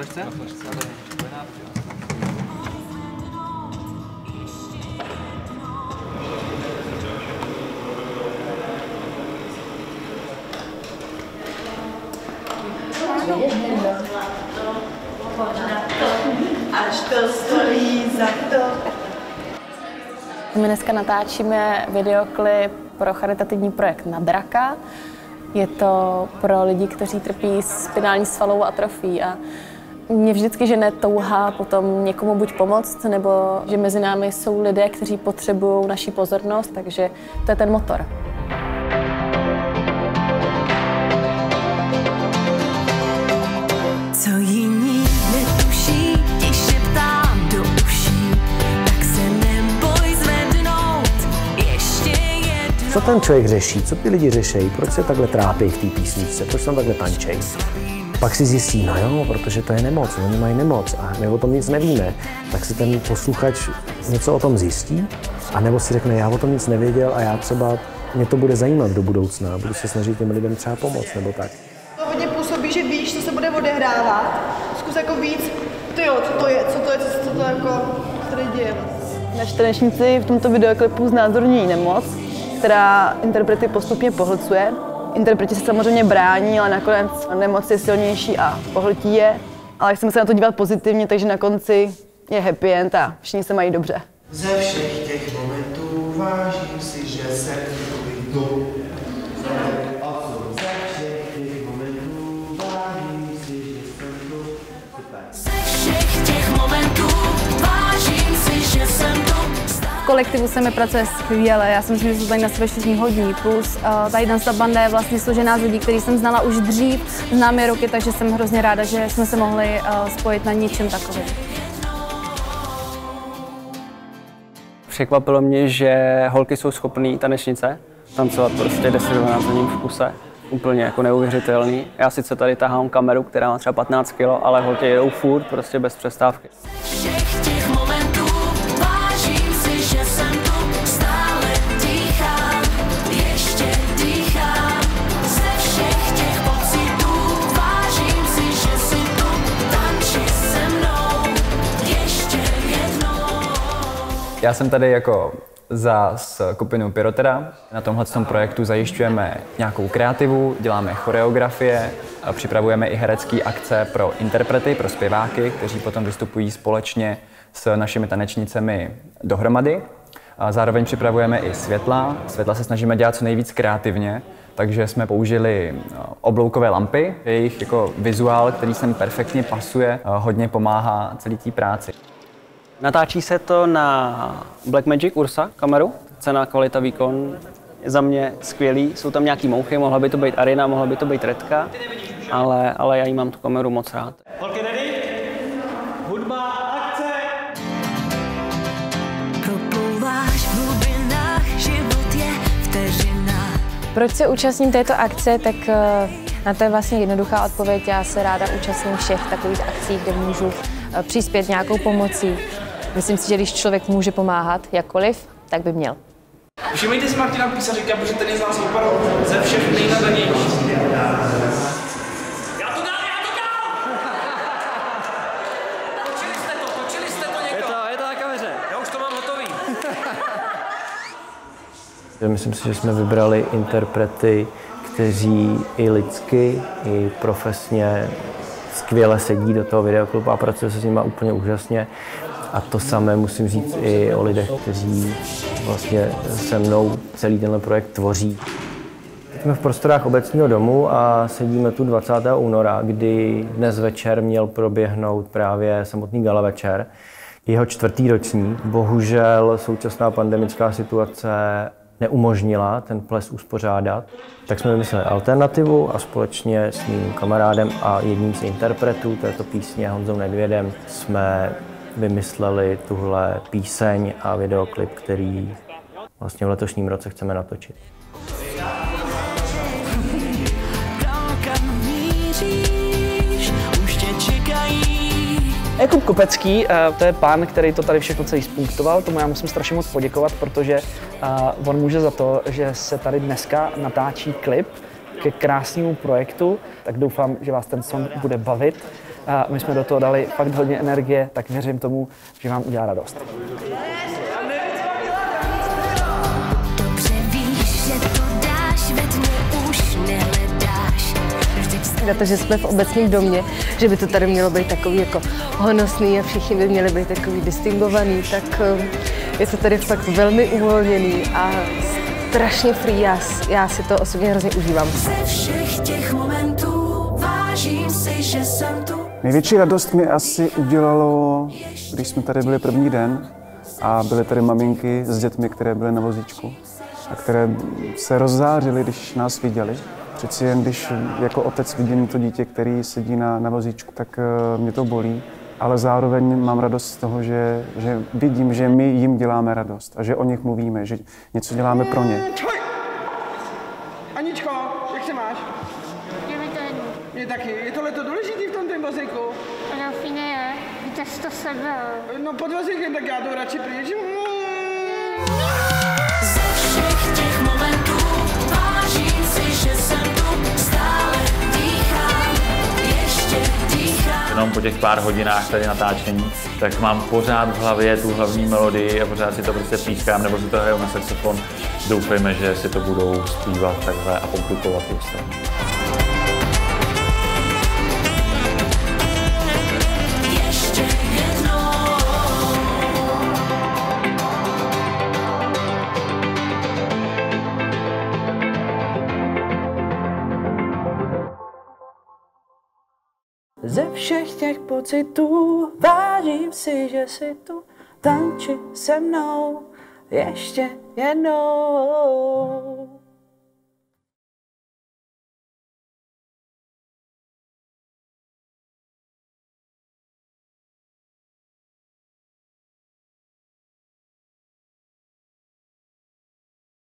flašce? Na flašce, Až to stojí za to. My dneska natáčíme videoklip pro charitativní projekt Na draka. Je to pro lidi, kteří trpí spinální svalovou atrofií a mě vždycky žene touha potom někomu buď pomoct, nebo že mezi námi jsou lidé, kteří potřebují naši pozornost, takže to je ten motor. Co jiní netuší, ti šeptám do uší, tak se neboj zvednout, ještě jednou. Co ten člověk řeší? Co ty lidi řeší? Proč se takhle trápí v té písničce? Proč tam takhle tančej? Pak si zjistí, no jo, protože to je nemoc, oni mají nemoc a my o tom nic nevíme. Tak si ten posluchač něco o tom zjistí, anebo si řekne, já o tom nic nevěděl a já třeba mě to bude zajímat do budoucna, budu se snažit těm lidem třeba pomoct, nebo tak. To hodně působí, že víš, co se bude odehrávat. Zkus jako víc, co to je, co to jako tady děje. Naši tanečníci v tomto videoklipu znázorňují nemoc, která interprety postupně pohlcuje. Interpreti se samozřejmě brání, ale nakonec nemoc je silnější a pohltí je. Ale chceme se na to dívat pozitivně, takže na konci je happy end a všichni se mají dobře. Ze všech těch momentů vážím si, že jsem tu. V kolektivu se mi pracuje skvěle, já si myslím, že se to tady na sebe všichni hodí, plus tady ta banda je vlastně složená z lidí, který jsem znala už dřív, znám je roky, takže jsem hrozně ráda, že jsme se mohli spojit na něčem takovým. Překvapilo mě, že holky jsou schopné tanečnice tancovat prostě 10-12 hodin v kuse. Úplně jako neuvěřitelný. Já sice tady tahám kameru, která má třeba 15 kg, ale holky jedou furt prostě bez přestávky. Já jsem tady jako za skupinu Pyrotera. Na tomhle projektu zajišťujeme nějakou kreativu, děláme choreografie, připravujeme i herecké akce pro interprety, pro zpěváky, kteří potom vystupují společně s našimi tanečnicemi dohromady. A zároveň připravujeme i světla. Světla se snažíme dělat co nejvíc kreativně, takže jsme použili obloukové lampy. Jejich jako vizuál, který sem perfektně pasuje, hodně pomáhá celé té práci. Natáčí se to na Blackmagic Ursa kameru. Cena, kvalita, výkon je za mě skvělý. Jsou tam nějaký mouchy, mohla by to být Arina, mohla by to být Redka, ale já jí mám tu kameru moc rád. Holky ready? Hudba, akce! Proplouváš v hlubinách, život je vteřina. Proč se účastním této akce, tak na to je vlastně jednoduchá odpověď. Já se ráda účastním všech takových akcí, kde můžu přispět nějakou pomocí. Myslím si, že když člověk může pomáhat jakkoliv, tak by měl. Všimejte si Martina Písaříka, protože ten je z nás opravdu ze všech nejnadanější. Točili jste to někdo? Je to na kameře. Já už to mám hotový. Myslím si, že jsme vybrali interprety, kteří i lidsky, i profesně skvěle sedí do toho videoklipu a pracuje se s nimi úplně úžasně. A to samé musím říct i o lidech, kteří vlastně se mnou celý tenhle projekt tvoří. Jsme v prostorách Obecního domu a sedíme tu 20. února, kdy dnes večer měl proběhnout právě samotný gala večer. Jeho 4. ročník. Bohužel současná pandemická situace neumožnila ten ples uspořádat. Tak jsme vymysleli alternativu a společně s mým kamarádem a jedním z interpretů této písně, Honzou Nedvědem, jsme vymysleli tuhle píseň a videoklip, který vlastně v letošním roce chceme natočit. Jakub Kopecký, to je pán, který to tady všechno celý spunktoval, tomu já musím strašně moc poděkovat, protože on může za to, že se tady dneska natáčí klip ke krásnému projektu, tak doufám, že vás ten song bude bavit. a my jsme do toho dali fakt hodně energie, tak věřím tomu, že vám udělá radost. Dobře víš, že to dáš, ve tmě už nehledáš. Na to, že jsme v obecním domě, že by to tady mělo být takový jako honosný a všichni by měli být takový distingovaný, tak je to tady fakt velmi uvolněný a strašně free. Já si to osobně hrozně užívám. Ze všech těch momentů vážím si, že jsem tu. Největší radost mi asi udělalo, když jsme tady byli první den a byly tady maminky s dětmi, které byly na vozíčku a které se rozzářily, když nás viděli. Přeci jen když jako otec vidím to dítě, který sedí na vozíčku, tak mě to bolí, ale zároveň mám radost z toho, že vidím, že my jim děláme radost a že o nich mluvíme, že něco děláme pro ně. Aničko, jak se máš? Je mi to jedno. Je taky. Je tohleto důležitý v tom tém vozíku? Delfíne je. Víte, jsi to sebel. No pod vozíkem, tak já jdu radši pryč. Ze všech těch momentů vážím si, že jsem tu, stále dýchám, ještě dýchám. Jenom po těch pár hodinách tady natáčení, tak mám pořád v hlavě tu hlavní melodii a pořád si to prostě pískám nebo si to hraju na saxofon. Doufejme, že si to budou zpívat takhle a publikovat i ostatní. Ze všech těch pocitů vážím si, že si tu, tanči se mnou ještě jednou.